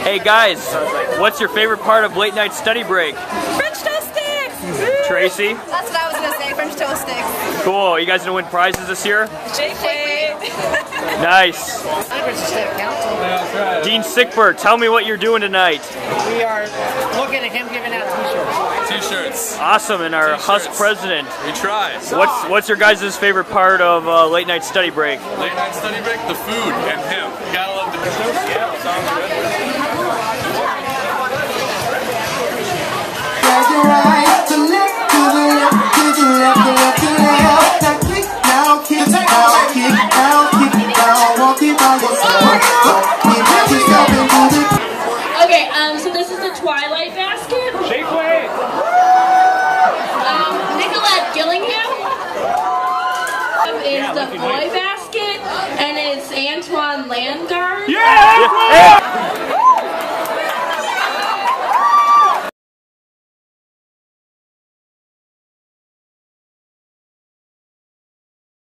Hey guys, what's your favorite part of late night study break? French toast sticks! Tracy? That's what I was gonna say, French toast sticks. Cool, you guys gonna win prizes this year? Shake weight. Nice. Dean Sickbird, tell me what you're doing tonight. We are looking at him giving out t-shirts. T-shirts. Awesome, and our Husk president. We try. What's your guys' favorite part of late night study break? Late night study break? The food and him. Gotta love the yeah, sounds good. Okay, so this is the Twilight basket. Shake weight. Nicolette Gillingham is the boy basket, and it's Antoine Landgard. Yeah!